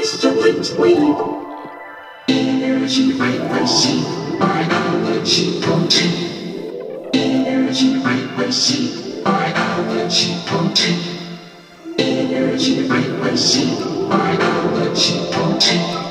Wings wave. Energy frequency, biology protein. Energy frequency, biology protein. Energy frequency, biology protein.